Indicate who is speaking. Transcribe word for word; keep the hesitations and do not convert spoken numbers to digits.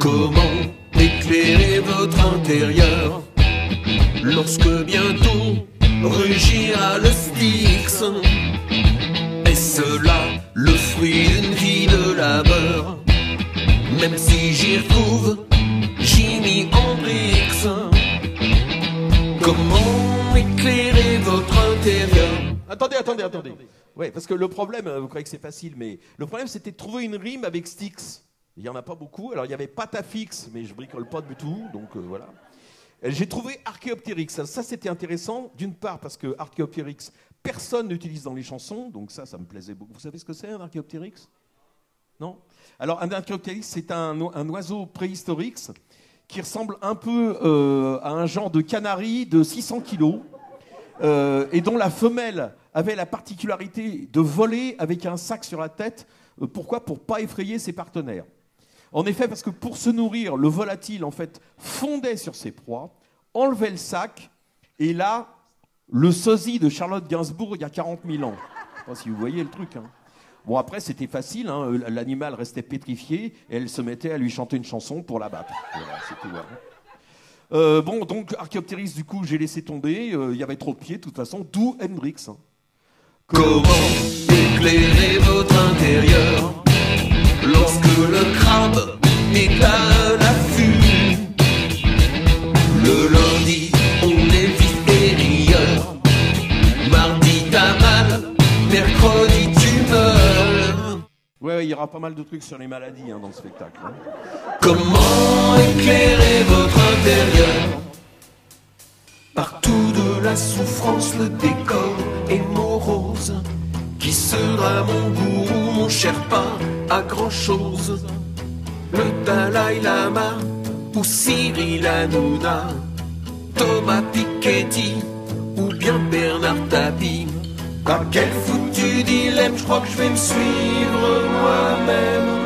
Speaker 1: Comment éclairer votre intérieur lorsque bientôt rugira le Styx? Est-ce là le fruit d'une vie de labeur? Même si j'y retrouve Jimi Hendrix. Comment éclairer votre intérieur?
Speaker 2: Attendez, attendez, attendez. Ouais, parce que le problème, vous croyez que c'est facile, mais le problème c'était de trouver une rime avec Styx. Il n'y en a pas beaucoup. Alors il y avait Patafix, mais je bricole pas du tout, donc euh, voilà. J'ai trouvé Archéoptérix. Ça, ça c'était intéressant, d'une part parce que Archéoptérix, personne n'utilise dans les chansons, donc ça, ça me plaisait beaucoup. Vous savez ce que c'est un Archéoptérix? Non? Alors un Archéoptérix, c'est un, un oiseau préhistorique qui ressemble un peu euh, à un genre de canari de six cents kilos euh, et dont la femelle avait la particularité de voler avec un sac sur la tête. Euh, pourquoi? Pour pas effrayer ses partenaires. En effet, parce que pour se nourrir, le volatile en fait fondait sur ses proies, enlevait le sac, et là, le sosie de Charlotte Gainsbourg il y a quarante mille ans. Je sais pas si vous voyez le truc. Hein. Bon, après, c'était facile, hein. L'animal restait pétrifié, et elle se mettait à lui chanter une chanson pour l'abattre. Voilà, c'est tout. Hein. Euh, bon, donc, Archéoptérix, du coup, j'ai laissé tomber, il euh, y avait trop de pieds, de toute façon, d'où Hendrix. Hein.
Speaker 1: Comment éclairer votre intérieur lorsque le crabe est à l'affût? Le lundi, on est vif et rieur. Mardi, t'as mal. Mercredi, tu meurs.
Speaker 2: Ouais, ouais, il y aura pas mal de trucs sur les maladies hein, dans le spectacle. Hein.
Speaker 1: Comment éclairer votre intérieur? Partout de la souffrance, le décor est morose. Qui sera mon gourou, mon Sherpa, à grand chose? Le Dalai Lama ou Cyril Hanouna, Thomas Piketty ou bien Bernard Tapie? À quel foutu dilemme, je crois que je vais me suivre moi-même.